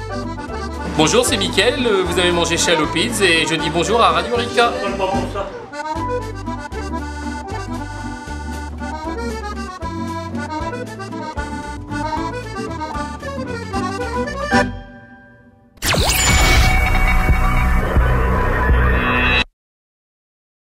Bonjour, c'est Mickaël, vous avez mangé chez Allo Piz et je dis bonjour à Radio Rika. Pas pour ça.